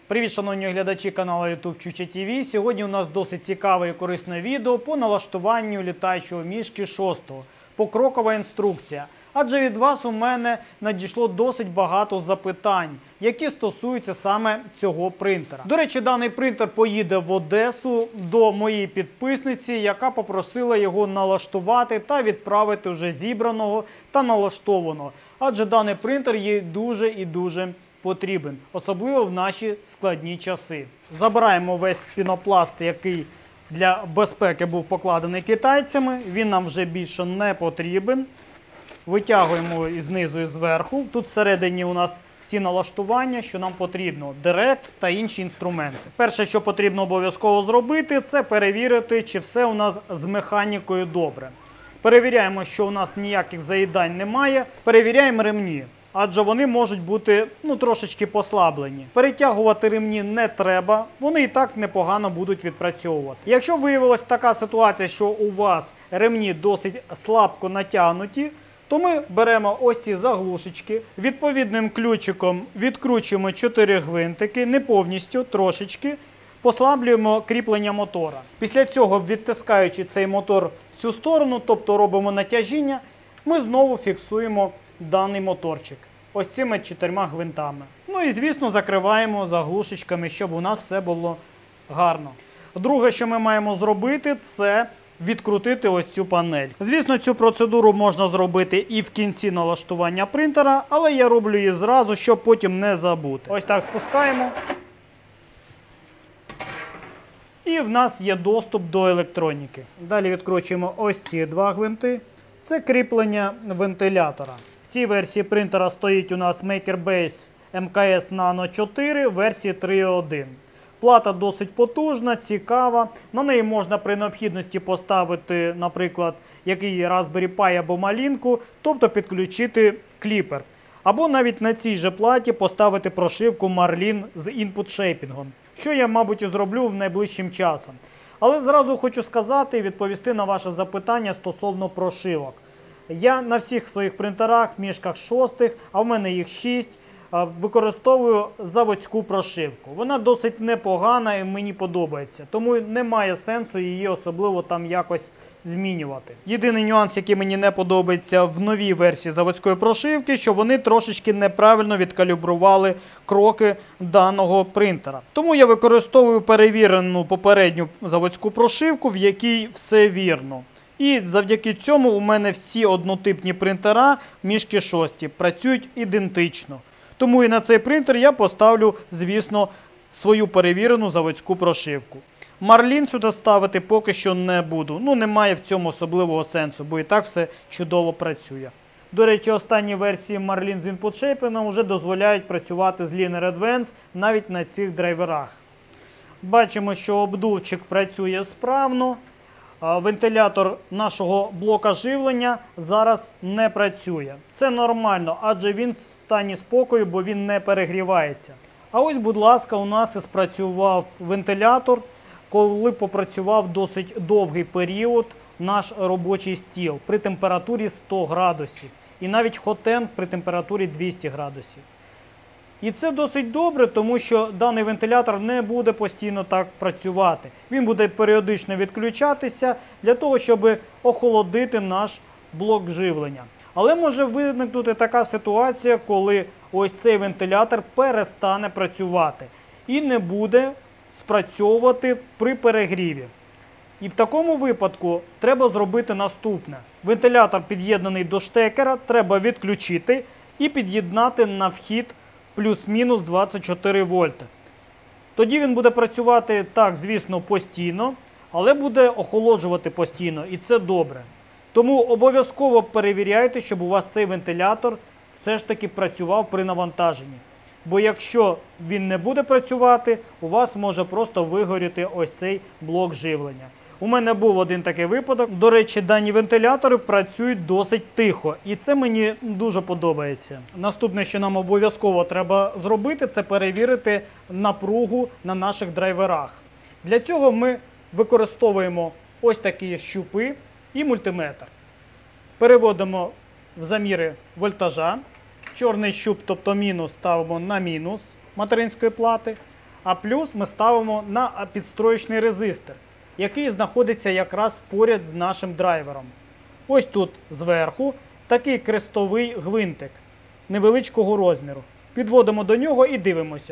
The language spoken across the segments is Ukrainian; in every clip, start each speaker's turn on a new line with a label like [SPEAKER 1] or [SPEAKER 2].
[SPEAKER 1] Привіт, шановні глядачі каналу YouTube Чуча ТВ. Сьогодні у нас досить цікаве і корисне відео по налаштуванню літаючого мішки 6. Покрокова інструкція. Адже від вас у мене надійшло досить багато запитань, які стосуються саме цього принтера. До речі, даний принтер поїде в Одесу до моєї підписниці, яка попросила його налаштувати та відправити вже зібраного та налаштованого. Адже даний принтер є дуже і дуже потрібен, особливо в наші складні часи. Забираємо весь пінопласт, який для безпеки був покладений китайцями. Він нам вже більше не потрібен. Витягуємо і знизу, і зверху. Тут всередині у нас всі налаштування, що нам потрібно. Директ та інші інструменти. Перше, що потрібно обов'язково зробити, це перевірити, чи все у нас з механікою добре. Перевіряємо, що у нас ніяких заїдань немає. Перевіряємо ремні. Адже вони можуть бути трошечки послаблені. Перетягувати ремні не треба, вони і так непогано будуть відпрацьовувати. Якщо виявилась така ситуація, що у вас ремні досить слабко натягнуті, то ми беремо ось ці заглушечки, відповідним ключиком відкручуємо 4 гвинтики, не повністю, трошечки, послаблюємо кріплення мотора. Після цього, відтискаючи цей мотор в цю сторону, тобто робимо натяжіння, ми знову фіксуємо даний моторчик ось цими 4 гвинтами. Ну і, звісно, закриваємо заглушечками, щоб у нас все було гарно. Друге, що ми маємо зробити, це відкрутити ось цю панель. Звісно, цю процедуру можна зробити і в кінці налаштування принтера, але я роблю її зразу, щоб потім не забути. Ось так спускаємо. І в нас є доступ до електроніки. Далі відкручуємо ось ці 2 гвинти. Це кріплення вентилятора. В цій версії принтера стоїть у нас MakerBase MKS Nano 4 версії 3.1. Плата досить потужна, цікава. На неї можна при необхідності поставити, наприклад, який Raspberry Pi або малінку, тобто підключити кліпер. Або навіть на цій же платі поставити прошивку Marlin з інпут-шейпінгом, що я, мабуть, і зроблю найближчим часом. Але зразу хочу сказати і відповісти на ваше запитання стосовно прошивок. Я на всіх своїх принтерах, мішках 6, а в мене їх 6, використовую заводську прошивку. Вона досить непогана і мені подобається, тому немає сенсу її особливо там якось змінювати. Єдиний нюанс, який мені не подобається в новій версії заводської прошивки, що вони трошечки неправильно відкалібрували кроки даного принтера. Тому я використовую перевірену попередню заводську прошивку, в якій все вірно. І завдяки цьому у мене всі однотипні принтера мішки 6 працюють ідентично. Тому і на цей принтер я поставлю, звісно, свою перевірену заводську прошивку. Marlin сюди ставити поки що не буду. Немає в цьому особливого сенсу, бо і так все чудово працює. До речі, останні версії Marlin з інпут-шейпінгом вже дозволяють працювати з Linear Advance навіть на цих драйверах. Бачимо, що обдувчик працює справно. Вентилятор нашого блока живлення зараз не працює. Це нормально, адже він в стані спокою, бо він не перегрівається. А ось, будь ласка, у нас і спрацював вентилятор, коли попрацював досить довгий період наш робочий стіл при температурі 100 градусів. І навіть хотенд при температурі 200 градусів. І це досить добре, тому що даний вентилятор не буде постійно так працювати. Він буде періодично відключатися для того, щоб охолодити наш блок живлення. Але може виникнути така ситуація, коли ось цей вентилятор перестане працювати і не буде спрацьовувати при перегріві. І в такому випадку треба зробити наступне. Вентилятор, під'єднаний до штекера, треба відключити і під'єднати на вхід плюс-мінус 24 вольти. Тоді він буде працювати так, звісно, постійно, але буде охолоджувати постійно, і це добре. Тому обов'язково перевіряйте, щоб у вас цей вентилятор все ж таки працював при навантаженні. Бо якщо він не буде працювати, у вас може просто вигоріти ось цей блок живлення. У мене був один такий випадок. До речі, дані вентилятори працюють досить тихо. І це мені дуже подобається. Наступне, що нам обов'язково треба зробити, це перевірити напругу на наших драйверах. Для цього ми використовуємо ось такі щупи і мультиметр. Переводимо в заміри вольтажа. Чорний щуп, тобто мінус, ставимо на мінус материнської плати. А плюс ми ставимо на підстроєчний резистор, який знаходиться якраз поряд з нашим драйвером. Ось тут зверху такий крестовий гвинтик невеличкого розміру. Підводимо до нього і дивимося.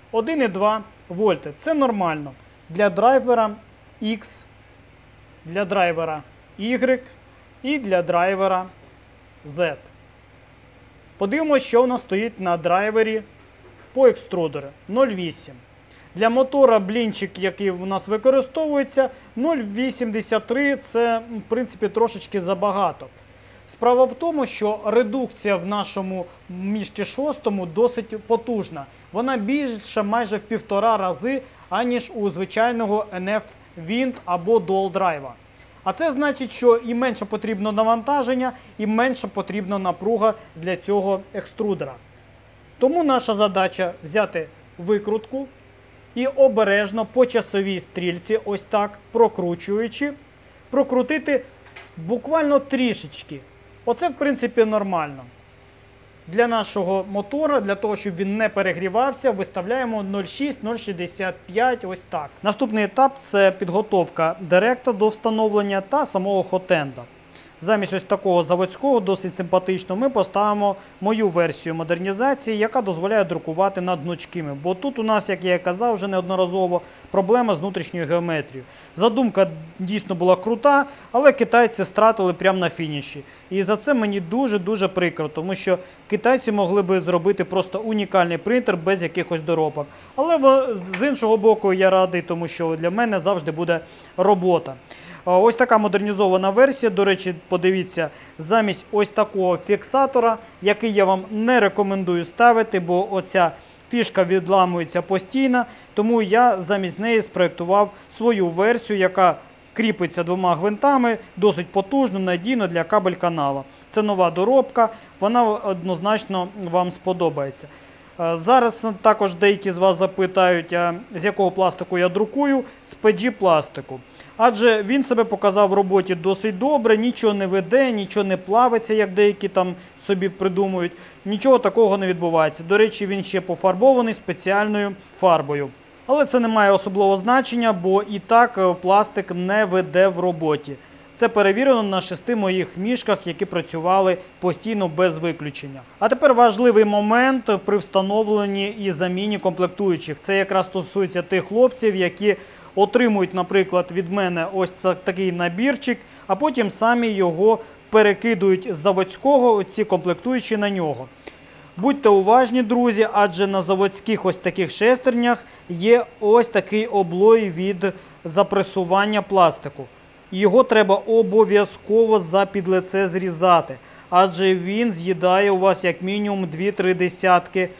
[SPEAKER 1] 1,2 вольти. Це нормально. Для драйвера X, для драйвера Y і для драйвера Z. Подивимося, що у нас стоїть на драйвері по екструдеру. 0,8. Для мотора блінчик, який у нас використовується, 0,83 це, в принципі, трошечки забагато. Справа в тому, що редукція в нашому мішці 6 досить потужна. Вона більша майже в 1,5 рази, аніж у звичайного NF Wind або Dual Drive. А це значить, що і менше потрібно навантаження, і менше потрібна напруга для цього екструдера. Тому наша задача взяти викрутку і обережно по часовій стрільці, ось так, прокручуючи, прокрутити буквально трішечки. Оце, в принципі, нормально. Для нашого мотора, для того, щоб він не перегрівався, виставляємо 0,6-0,65, ось так. Наступний етап – це підготовка директа до встановлення та самого хотенда. Замість ось такого заводського, досить симпатичного, ми поставимо мою версію модернізації, яка дозволяє друкувати над гнучкими. Бо тут у нас, як я і казав вже неодноразово, проблема з внутрішньою геометрією. Задумка дійсно була крута, але китайці стратили прямо на фініші. І за це мені дуже-дуже прикро, тому що китайці могли би зробити просто унікальний принтер без якихось доробок. Але з іншого боку я радий, тому що для мене завжди буде робота. Ось така модернізована версія. До речі, подивіться, замість ось такого фіксатора, який я вам не рекомендую ставити, бо оця фішка відламується постійно, тому я замість неї спроєктував свою версію, яка кріпиться 2 гвинтами, досить потужно, надійно для кабель-канала. Це нова доробка, вона однозначно вам сподобається. Зараз також деякі з вас запитають, з якого пластику я друкую. З PG пластику. Адже він себе показав в роботі досить добре, нічого не веде, нічого не плавиться, як деякі там собі придумують. Нічого такого не відбувається. До речі, він ще пофарбований спеціальною фарбою. Але це не має особливого значення, бо і так пластик не веде в роботі. Це перевірено на 6 моїх мішках, які працювали постійно без виключення. А тепер важливий момент при встановленні і заміні комплектуючих. Це якраз стосується тих хлопців, які отримують, наприклад, від мене ось такий набірчик, а потім самі його перекидують з заводського, ці комплектуючі на нього. Будьте уважні, друзі, адже на заводських ось таких шестернях є ось такий облой від запресування пластику. Його треба обов'язково за-під лице зрізати, адже він з'їдає у вас як мінімум 2-3 десятки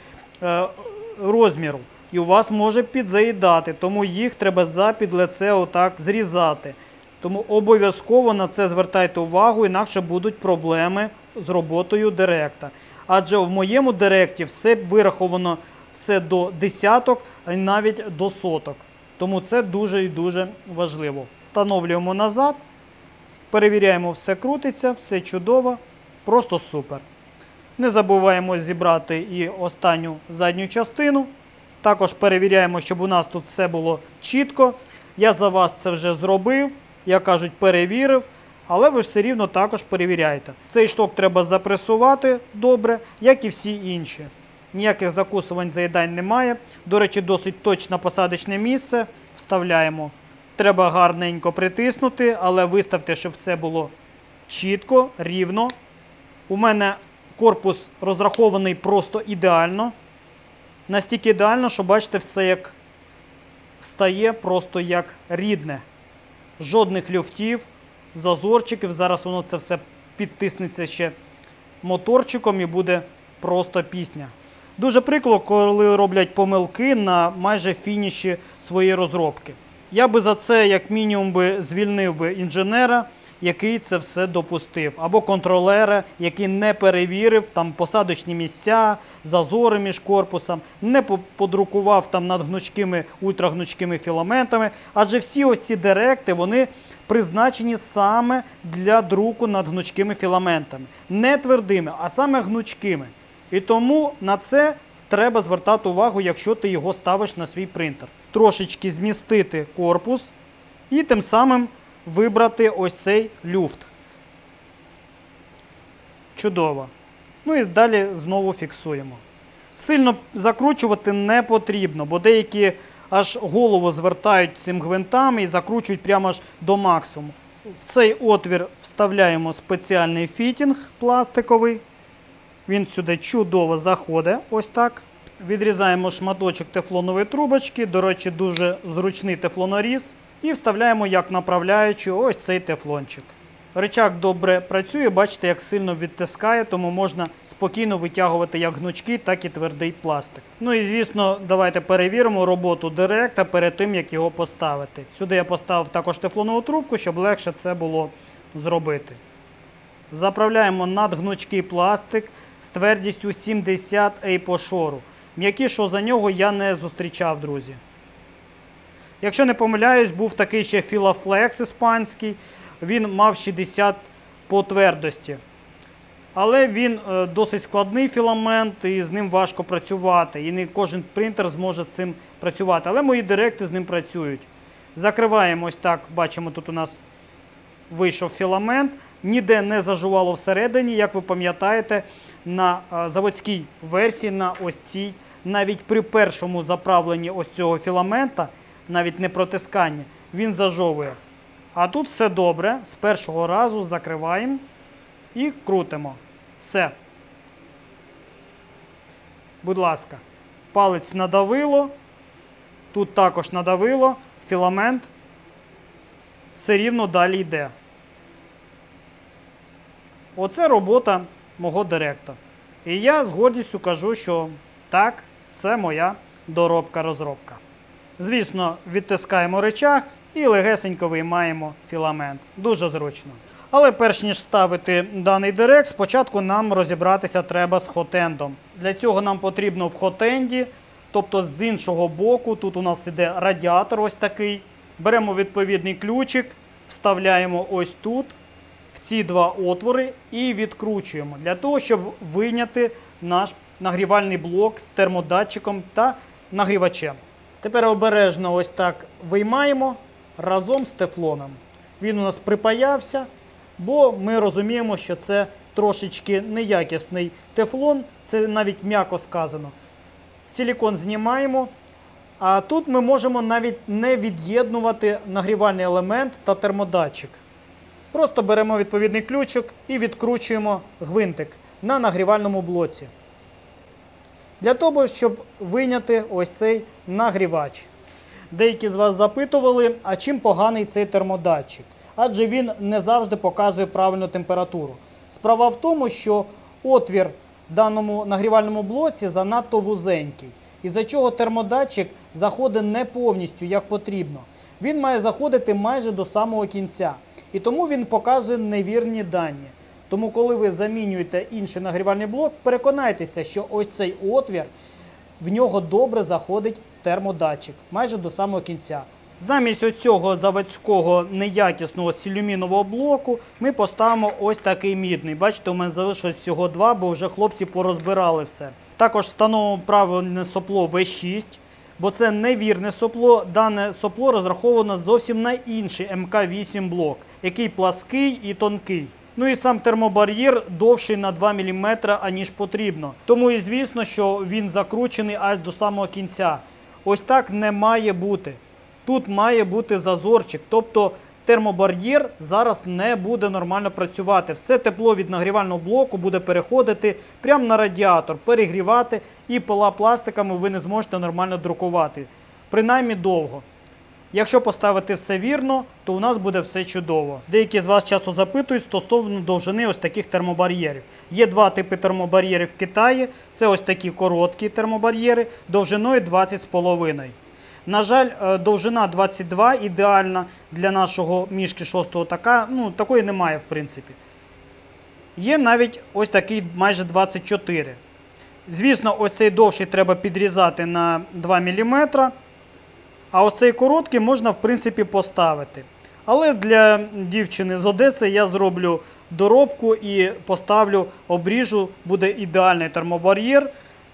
[SPEAKER 1] розміру. І у вас може підзаїдати, тому їх треба за-під лице отак зрізати. Тому обов'язково на це звертайте увагу, інакше будуть проблеми з роботою директа. Адже в моєму директі все вираховано все до десяток, а навіть до соток. Тому це дуже і дуже важливо. Встановлюємо назад, перевіряємо, все крутиться, все чудово, просто супер. Не забуваємо зібрати і останню задню частину. Також перевіряємо, щоб у нас тут все було чітко. Я за вас це вже зробив, як кажуть, перевірив, але ви все рівно також перевіряйте. Цей шток треба запресувати добре, як і всі інші. Ніяких закусувань, заїдань немає. До речі, досить точне посадочне місце. Вставляємо. Треба гарненько притиснути, але виставте, щоб все було чітко, рівно. У мене корпус розрахований просто ідеально. Настільки ідеально, що бачите, все як стає просто як рідне. Жодних люфтів, зазорчиків. Зараз воно це все підтиснеться ще моторчиком і буде просто пісня. Дуже прикро, коли роблять помилки на майже фініші своєї розробки. Я би за це як мінімум звільнив би інженера, який це все допустив. Або контролера, який не перевірив там посадочні місця, зазори між корпусом, не подрукував там над гнучкими, ультрагнучкими філаментами. Адже всі ось ці директи, вони призначені саме для друку над гнучкими філаментами. Не твердими, а саме гнучкими. І тому на це треба звертати увагу, якщо ти його ставиш на свій принтер. Трошечки змістити корпус і тим самим вибрати ось цей люфт. Чудово. Ну і далі знову фіксуємо. Сильно закручувати не потрібно, бо деякі аж голову звертають цим гвинтами і закручують прямо аж до максимуму. В цей отвір вставляємо спеціальний фітінг пластиковий. Він сюди чудово заходить, ось так. Відрізаємо шматочок тефлонової трубочки, до речі, дуже зручний тефлоноріз. І вставляємо як направляючу ось цей тефлончик. Ричаг добре працює, бачите, як сильно відтискає, тому можна спокійно витягувати як гнучкий, так і твердий пластик. Ну і звісно, давайте перевіримо роботу директа перед тим, як його поставити. Сюди я поставив також тефлонову трубку, щоб легше це було зробити. Заправляємо надгнучкий пластик з твердістю 70 APOShore. М'якішого за нього я не зустрічав, друзі. Якщо не помиляюсь, був такий ще Filaflex іспанський. Він мав 60 по твердості. Але він досить складний філамент і з ним важко працювати. І не кожен принтер зможе з цим працювати. Але мої директи з ним працюють. Закриваємо ось так, бачимо, тут у нас вийшов філамент. Ніде не зажувало всередині, як ви пам'ятаєте, на заводській версії, на ось цій, навіть при першому заправленні ось цього філамента, навіть не протискання, він зажовує. А тут все добре, з першого разу закриваємо і крутимо. Все. Будь ласка, палець надавило, тут також надавило, філамент все рівно далі йде. Оце робота мого директа. І я з гордістю кажу, що так, це моя доробка-розробка. Звісно, відтискаємо ричаг і легесенько виймаємо філамент. Дуже зручно. Але перш ніж ставити даний директ, спочатку нам розібратися треба з хотендом. Для цього нам потрібно в хотенді, тобто з іншого боку, тут у нас іде радіатор ось такий. Беремо відповідний ключик, вставляємо ось тут, в ці два отвори і відкручуємо. Для того, щоб вийняти наш нагрівальний блок з термодатчиком та нагрівачем. Тепер обережно ось так виймаємо разом з тефлоном. Він у нас припаявся, бо ми розуміємо, що це трошечки неякісний тефлон, це навіть м'яко сказано. Силікон знімаємо, а тут ми можемо навіть не від'єднувати нагрівальний елемент та термодатчик. Просто беремо відповідний ключик і відкручуємо гвинтик на нагрівальному блоці. Для того, щоб вийняти ось цей нагрівач. Деякі з вас запитували, а чим поганий цей термодатчик? Адже він не завжди показує правильну температуру. Справа в тому, що отвір в даному нагрівальному блоці занадто вузенький. Із-за чого термодатчик заходить не повністю, як потрібно. Він має заходити майже до самого кінця. І тому він показує невірні дані. Тому, коли ви замінюєте інший нагрівальний блок, переконайтеся, що ось цей отвір, в нього добре заходить термодатчик, майже до самого кінця. Замість оцього заводського неякісного силюмінового блоку ми поставимо ось такий мідний. Бачите, у мене залишилось всього два, бо вже хлопці порозбирали все. Також встановимо правильне сопло V6, бо це невірне сопло. Дане сопло розраховано зовсім на інший МК8 блок, який плаский і тонкий. Ну і сам термобар'єр довший на 2 мм, аніж потрібно. Тому і звісно, що він закручений аж до самого кінця. Ось так не має бути. Тут має бути зазорчик, тобто термобар'єр зараз не буде нормально працювати. Все тепло від нагрівального блоку буде переходити прямо на радіатор, перегрівати, і пила пластиками ви не зможете нормально друкувати. Принаймні довго. Якщо поставити все вірно, то у нас буде все чудово. Деякі з вас часто запитують стосовно довжини ось таких термобар'єрів. Є два типи термобар'єрів в Китаї. Це ось такі короткі термобар'єри, довжиною 20,5. На жаль, довжина 22 ідеальна для нашого мішки 6-го така, такої немає в принципі. Є навіть ось такий майже 24. Звісно, ось цей довший треба підрізати на 2 мм. А ось цей короткий можна, в принципі, поставити. Але для дівчини з Одеси я зроблю доробку і поставлю, обріжу, буде ідеальний термобар'єр.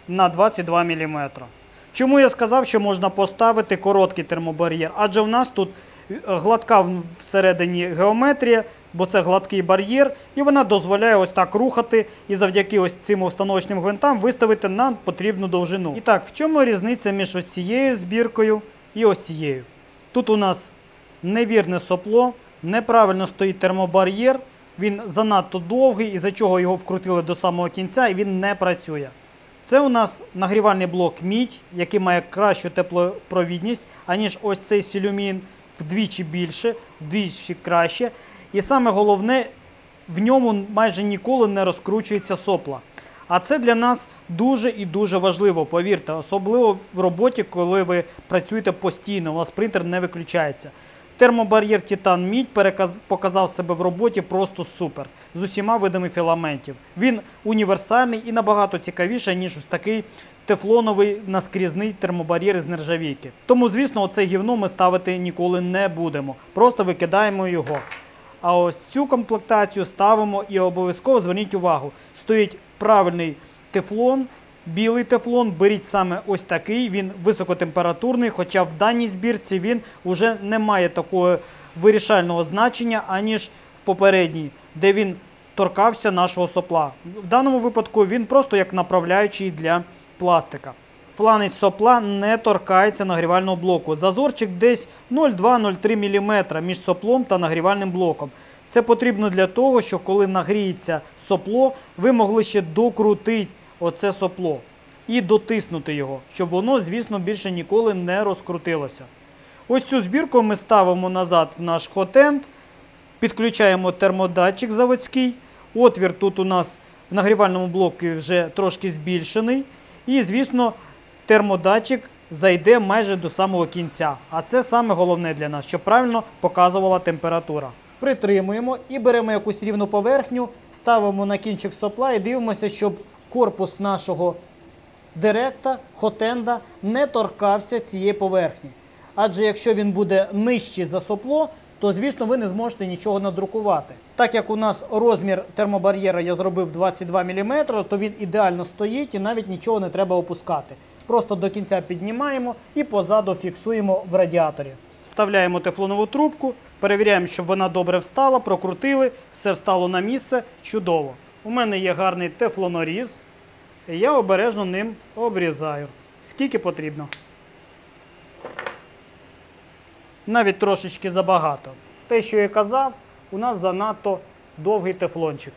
[SPEAKER 1] на 22 мм. Чому я сказав, що можна поставити короткий термобар'єр? Адже в нас тут гладка всередині геометрія, бо це гладкий бар'єр, і вона дозволяє ось так рухати і завдяки ось цим установочним гвинтам виставити на потрібну довжину. І так, в чому різниця між ось цією збіркою і ось цією? Тут у нас невірне сопло, неправильно стоїть термобар'єр, він занадто довгий, із-за чого його вкрутили до самого кінця і він не працює. Це у нас нагрівальний блок мідь, який має кращу теплопровідність, аніж ось цей силюмін, вдвічі більше, вдвічі краще. І саме головне, в ньому майже ніколи не розкручується сопла. А це для нас дуже і дуже важливо, повірте, особливо в роботі, коли ви працюєте постійно, у вас принтер не виключається. Термобар'єр Титан Мідь показав себе в роботі просто супер, з усіма видами філаментів. Він універсальний і набагато цікавіший, ніж ось такий тефлоновий наскрізний термобар'єр з нержавійки. Тому, звісно, оце гівно ми ставити ніколи не будемо, просто викидаємо його. А ось цю комплектацію ставимо і обов'язково зверніть увагу, стоїть правильний тефлон, білий тефлон, беріть саме ось такий, він високотемпературний, хоча в даній збірці він вже не має такого вирішального значення, аніж в попередній, де він торкався нашого сопла. В даному випадку він просто як направляючий для пластика. Фланець сопла не торкається нагрівального блоку. Зазорчик десь 0,2-0,3 мм між соплом та нагрівальним блоком. Це потрібно для того, щоб коли нагріється сопло, ви могли ще докрутити оце сопло і дотиснути його, щоб воно, звісно, більше ніколи не розкрутилося. Ось цю збірку ми ставимо назад в наш хотенд, підключаємо термодатчик заводський. Отвір тут у нас в нагрівальному блоку вже трошки збільшений. І, звісно, термодатчик зайде майже до самого кінця. А це саме головне для нас, щоб правильно показувала температура. Притримуємо і беремо якусь рівну поверхню, ставимо на кінчик сопла і дивимося, щоб корпус нашого директа, хотенда, не торкався цієї поверхні. Адже якщо він буде нижчий за сопло, то, звісно, ви не зможете нічого надрукувати. Так як у нас розмір термобар'єра я зробив 22 мм, то він ідеально стоїть і навіть нічого не треба опускати. Просто до кінця піднімаємо і позаду фіксуємо в радіаторі. Вставляємо тефлонову трубку, перевіряємо, щоб вона добре встала, прокрутили, все встало на місце, чудово. У мене є гарний тефлоноріз, і я обережно ним обрізаю, скільки потрібно. Навіть трошечки забагато. Те, що я казав, у нас занадто довгий тефлончик.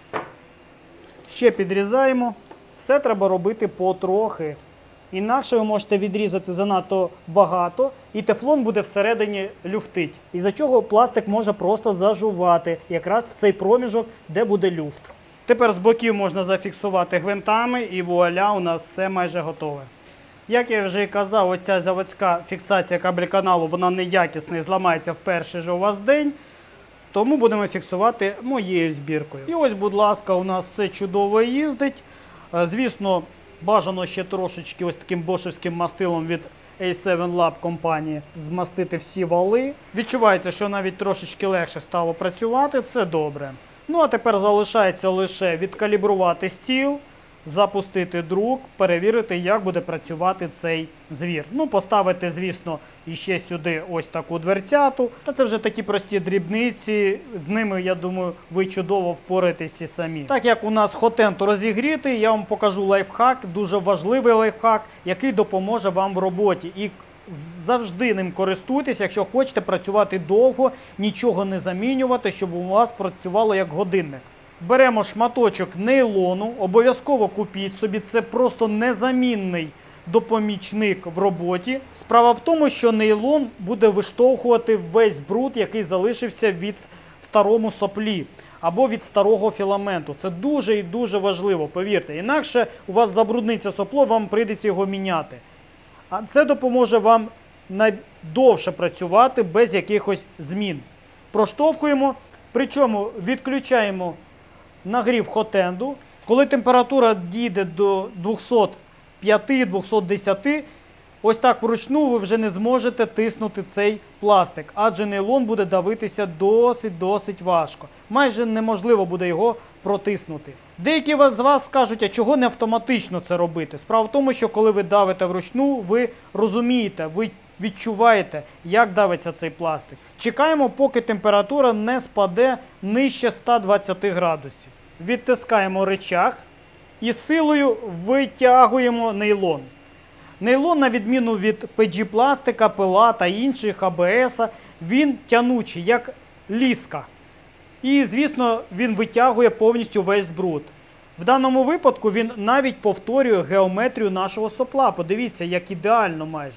[SPEAKER 1] Ще підрізаємо. Все треба робити потрохи. Інакше ви можете відрізати занадто багато, і тефлон буде всередині люфтить. Із-за чого пластик може просто зажувати, якраз в цей проміжок, де буде люфт. Тепер з боків можна зафіксувати гвинтами, і вуаля, у нас все майже готове. Як я вже і казав, ось ця заводська фіксація кабель-каналу, вона неякісна і зламається в перший же у вас день. Тому будемо фіксувати моєю збіркою. І ось, будь ласка, у нас все чудово їздить. Звісно, бажано ще трошечки ось таким бошевським мастилом від A7 Lab компанії змастити всі вали. Відчувається, що навіть трошечки легше стало працювати, це добре. Ну а тепер залишається лише відкалібрувати стіл, запустити друк, перевірити, як буде працювати цей звір. Ну, поставити, звісно, іще сюди ось таку дверцяту. Та це вже такі прості дрібниці, з ними, я думаю, ви чудово впораєтеся самі. Так як у нас хотенд розігрітий, я вам покажу лайфхак, дуже важливий лайфхак, який допоможе вам в роботі. І завжди ним користуйтесь, якщо хочете працювати довго, нічого не замінювати, щоб у вас працювало як годинник. Беремо шматочок нейлону, обов'язково купіть собі, це просто незамінний допомічник в роботі. Справа в тому, що нейлон буде виштовхувати весь бруд, який залишився від старому соплі або від старого філаменту. Це дуже і дуже важливо, повірте. Інакше у вас забрудниться сопло, вам прийдеться його міняти. А це допоможе вам найдовше працювати без якихось змін. Проштовхуємо, причому відключаємо нагрів хотенду. Коли температура дійде до 205-210, Ось так вручну ви вже не зможете тиснути цей пластик, адже нейлон буде давитися досить важко. Майже неможливо буде його протиснути. Деякі з вас скажуть, а чого не автоматично це робити? Справа в тому, що коли ви давите вручну, ви розумієте, ви відчуваєте, як давиться цей пластик. Чекаємо, поки температура не спаде нижче 120 градусів. Відтискаємо рычаг і силою витягуємо нейлон. Нейлон, на відміну від PG-пластика, ПЛА та інших АБС, він тянучий, як ліска. І, звісно, він витягує повністю весь бруд. В даному випадку він навіть повторює геометрію нашого сопла. Подивіться, як ідеально майже.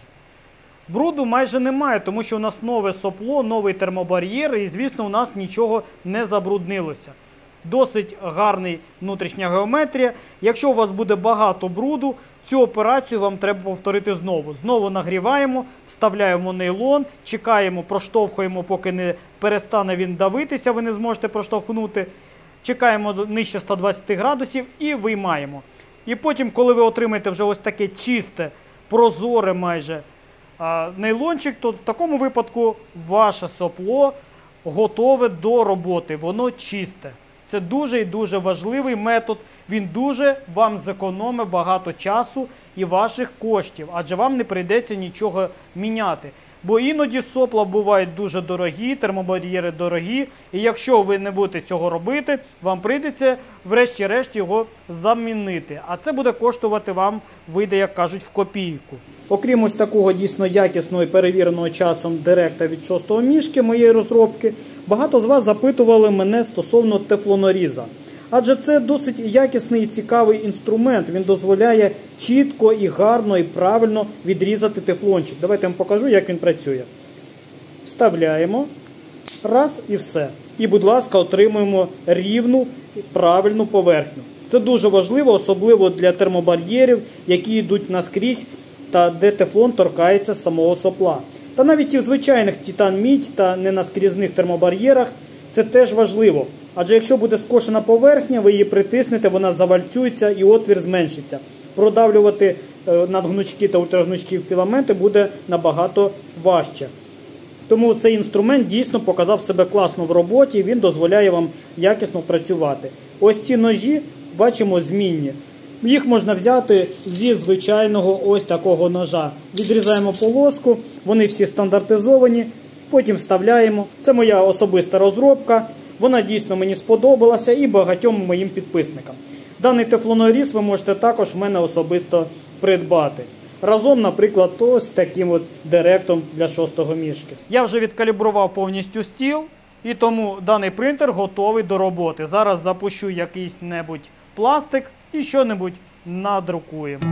[SPEAKER 1] Бруду майже немає, тому що у нас нове сопло, новий термобар'єр і, звісно, у нас нічого не забруднилося. Досить гарна внутрішня геометрія. Якщо у вас буде багато бруду, цю операцію вам треба повторити знову. Знову нагріваємо, вставляємо нейлон, чекаємо, проштовхуємо, поки не перестане він давитися, ви не зможете проштовхнути. Чекаємо нижче 120 градусів і виймаємо. І потім, коли ви отримаєте вже ось таке чисте, прозоре майже нейлончик, то в такому випадку ваше сопло готове до роботи, воно чисте. Це дуже і дуже важливий метод, він дуже вам зекономить багато часу і ваших коштів, адже вам не прийдеться нічого міняти. Бо іноді сопла бувають дуже дорогі, термобар'єри дорогі, і якщо ви не будете цього робити, вам прийдеться врешті-решт його замінити. А це буде коштувати вам, вийде, як кажуть, в копійку. Окрім ось такого дійсно якісного і перевіреного часом директа від 6-го мішки моєї розробки, багато з вас запитували мене стосовно тефлоноріза. Адже це досить якісний і цікавий інструмент, він дозволяє чітко і гарно і правильно відрізати тефлончик. Давайте я вам покажу, як він працює. Вставляємо, раз і все. І, будь ласка, отримуємо рівну і правильну поверхню. Це дуже важливо, особливо для термобар'єрів, які йдуть наскрізь та де тефлон торкається самого сопла. Та навіть і в звичайних титан-мідь та ненаскрізних термобар'єрах це теж важливо. Адже якщо буде скошена поверхня, ви її притиснете, вона завальцюється і отвір зменшиться. Продавлювати надгнучки та ультрагнучки філаменти буде набагато важче. Тому цей інструмент дійсно показав себе класно в роботі, він дозволяє вам якісно працювати. Ось ці ножі, бачимо, змінні. Їх можна взяти зі звичайного ось такого ножа. Відрізаємо полоску, вони всі стандартизовані, потім вставляємо. Це моя особиста розробка. Вона дійсно мені сподобалася і багатьом моїм підписникам. Даний тефлоноріз ви можете також в мене особисто придбати. Разом, наприклад, ось таким от директом для 6-го мішки. Я вже відкалібрував повністю стіл, і тому даний принтер готовий до роботи. Зараз запущу якийсь-небудь пластик і що-небудь надрукуємо.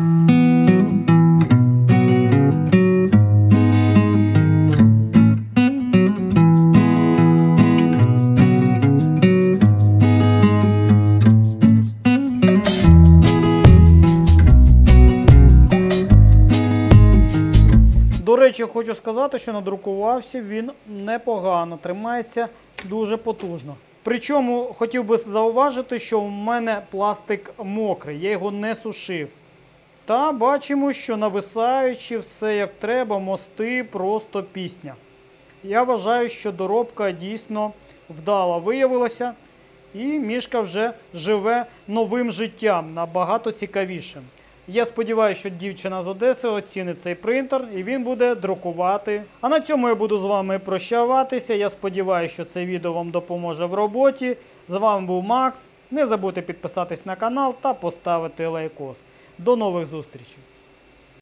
[SPEAKER 1] До речі, хочу сказати, що надрукувався він непогано, тримається дуже потужно. Причому хотів би зауважити, що у мене пластик мокрий, я його не сушив. Та бачимо, що нависаючи все як треба, мости просто пісня. Я вважаю, що доробка дійсно вдала виявилася і мішка вже живе новим життям, набагато цікавішим. Я сподіваюся, що дівчина з Одеси оцінить цей принтер і він буде друкувати. А на цьому я буду з вами прощаватися. Я сподіваюся, що це відео вам допоможе в роботі. З вами був Макс. Не забудьте підписатись на канал та поставити лайкос. До нових зустрічей!